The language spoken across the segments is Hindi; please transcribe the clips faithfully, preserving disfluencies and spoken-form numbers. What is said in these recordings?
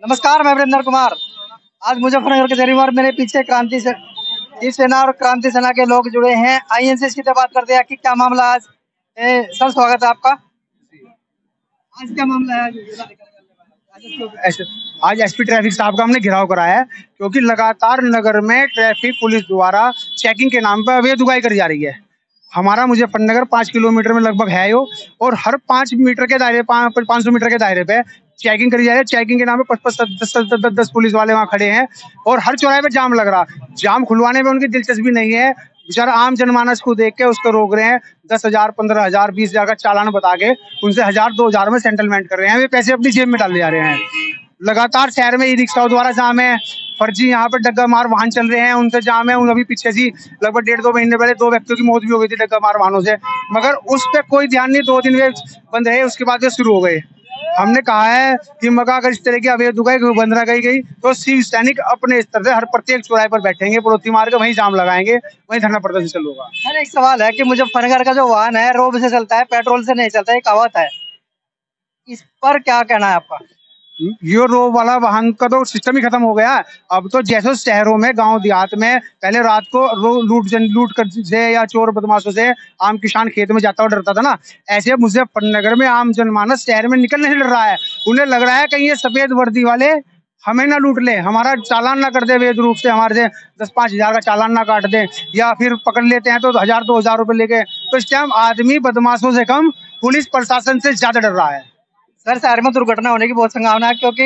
नमस्कार, मैं वीरेंद्र कुमार। आज मुजफ्फरनगर के जरिए और मेरे पीछे क्रांति से शिव सेना और क्रांति सेना के लोग जुड़े हैं। आइए इनसे सीधे बात करते हैं कि क्या मामला आज। ए, सर स्वागत है आपका। आज क्या मामला है? आज आज एसपी ट्रैफिक साहब का हमने घेराव कराया है क्योंकि लगातार नगर में ट्रैफिक पुलिस द्वारा चेकिंग के नाम पर अवैध उगाई करी जा रही है। हमारा मुजफ्फरनगर पाँच किलोमीटर में लगभग है यो, और हर पाँच मीटर के दायरे पाँच सौ मीटर के दायरे पे चेकिंग करी जा रही है। चेकिंग के नाम पे पच पच दस दस दस दस पुलिस वाले वहाँ खड़े हैं और हर चौराहे पे जाम लग रहा। जाम खुलवाने में उनकी दिलचस्पी नहीं है। बेचारा आम जनमानस को देख के उसको रोक रहे हैं। दस हजार पंद्रह हजार बीस हजार का चालान बता के उनसे हजार दो हजार में सेटलमेंट कर रहे हैं। वे पैसे अपनी जेब में डाले जा रहे हैं। लगातार शहर में ई रिक्शाओं द्वारा जाम है। फर्जी यहाँ पर डग्गा मार वाहन चल रहे हैं, उनसे जाम है। उन अभी पीछे जी लगभग डेढ़ दो महीने पहले दो व्यक्तियों की मौत भी हो गई थी डग्गा मार वाहनों से, मगर उस पर कोई ध्यान नहीं। दो दिन वे बंद रहे, उसके बाद वे शुरू हो गए। हमने कहा है कि मगर अगर इस तरह की अवैध उगाई बंद न गई गई तो शिव सैनिक अपने स्तर से हर प्रत्येक चौराहे पर बैठेंगे, पड़ोसी मार के वहीं जाम लगाएंगे, वहीं धरना प्रदर्शन चालू होगा। सर एक सवाल है कि मुजफ्फरनगर का जो वाहन है रोड से चलता है, पेट्रोल से नहीं चलता, एक कहावत है, इस पर क्या कहना है आपका? ये रो वाला वाहन का तो सिस्टम ही खत्म हो गया। अब तो जैसे शहरों में गांव देहात में पहले रात को लूट लूट कर से या चोर बदमाशों से आम किसान खेत में जाता हुआ डरता था ना, ऐसे मुजफ्फरनगर में आम जनमानस शहर में निकलने से डर रहा है। उन्हें लग रहा है कि ये सफेद वर्दी वाले हमें ना लूट ले, हमारा चालान ना कर दे वैध रूप से, हमारे से दस पांच हजार का चालान ना काट दे, या फिर पकड़ लेते हैं तो हजार दो हजार रुपए लेके। तो इस टाइम आदमी बदमाशों से कम पुलिस प्रशासन से ज्यादा डर रहा है। सर शहर में दुर्घटना होने की बहुत संभावना है क्योंकि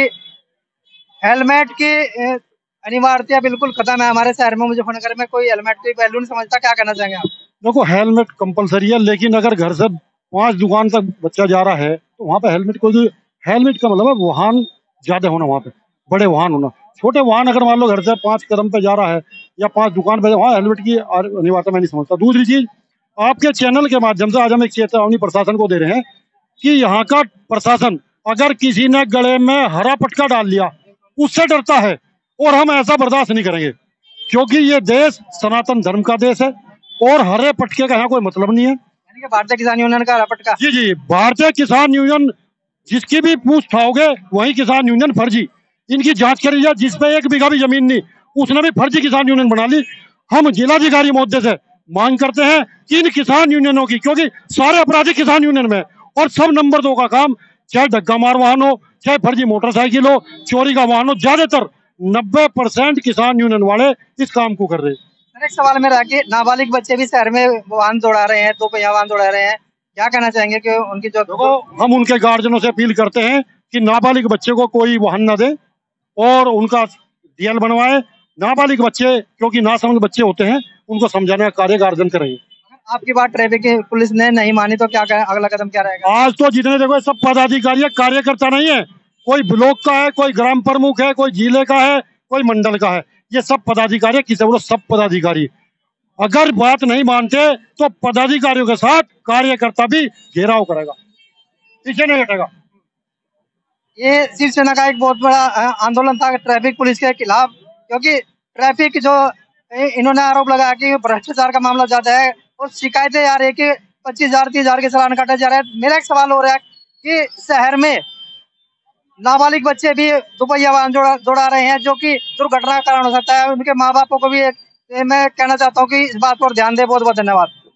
हेलमेट की अनिवार्यता बिल्कुल खत्म है हमारे शहर में। मुजफ्फरनगर में कोई हेलमेट की वैल्यू नहीं समझता। क्या कहना चाहेंगे आप? देखो, हेलमेट कंपलसरी है, लेकिन अगर घर से पांच दुकान तक बच्चा जा रहा है तो वहाँ पे हेलमेट को, हेलमेट का मतलब है वाहन ज्यादा होना, वहाँ पे बड़े वाहन होना। छोटे वाहन अगर मान लो घर से पांच कदम पे जा रहा है या पांच दुकान पे, वहाँ हेलमेट की अनिवार्यता मैं नहीं समझता। दूसरी चीज, आपके चैनल के माध्यम से आज हम एक चेतावनी प्रशासन को दे रहे हैं कि यहाँ का प्रशासन अगर किसी ने गले में हरा पटका डाल लिया उससे डरता है, और हम ऐसा बर्दाश्त नहीं करेंगे क्योंकि ये देश सनातन धर्म का देश है और हरे पटके का यहाँ कोई मतलब नहीं है। भारतीय किसान यूनियन का हरा पटका? जी जी, भारतीय किसान यूनियन जिसकी भी पूछ उठाओगे वही किसान यूनियन फर्जी। इनकी जांच करी जाए, जिसपे एक बीघा भी जमीन नहीं उसने भी फर्जी किसान यूनियन बना ली। हम जिलाधिकारी महोदय से मांग करते हैं कि इन किसान यूनियनों की, क्योंकि सारे अपराधी किसान यूनियन में और सब नंबर दो का काम, चाहे धक्का मार वाहन हो, चाहे फर्जी मोटरसाइकिल हो, चोरी का वाहन हो, ज्यादातर नब्बे परसेंट किसान यूनियन वाले इस काम को कर रहे हैं। एक सवाल मेरा कि नाबालिग बच्चे भी शहर में वाहन दौड़ा रहे हैं, दो पहिया वाहन दौड़ा रहे हैं, क्या कहना चाहेंगे कि उनकी जो देखो, हम उनके गार्जियनों से अपील करते हैं कि नाबालिग बच्चे को कोई वाहन न दे और उनका डीएल बनवाए। नाबालिग बच्चे क्योंकि नासमझ बच्चे होते हैं, उनको समझाने का कार्य गार्जियन करेंगे। आपकी बात ट्रैफिक की पुलिस ने नहीं मानी तो क्या करें? अगला कदम क्या रहेगा? आज तो जितने देखो सब पदाधिकारी, कार्यकर्ता नहीं है। कोई ब्लॉक का है, कोई ग्राम प्रमुख है, कोई जिले का है, कोई मंडल का है, ये सब पदाधिकारी, किसी बोलो सब पदाधिकारी। अगर बात नहीं मानते तो पदाधिकारियों के साथ कार्यकर्ता भी घेराव करेगा, पीछे नहीं हटेगा। ये शिवसेना का एक बहुत बड़ा आंदोलन था ट्रैफिक पुलिस के खिलाफ, क्योंकि ट्रैफिक जो इन्होंने आरोप लगाया कि भ्रष्टाचार का मामला ज्यादा है और शिकायतें आ रही है कि पच्चीस हजार तीस हजार के चालान काटे जा रहे हैं। मेरा एक सवाल हो रहा है कि शहर में नाबालिग बच्चे भी दुपहिया वाहन दौड़ा रहे हैं जो कि दुर्घटना का कारण हो सकता है। उनके माँ बापों को भी मैं कहना चाहता हूँ कि इस बात पर ध्यान दे। बहुत बहुत धन्यवाद।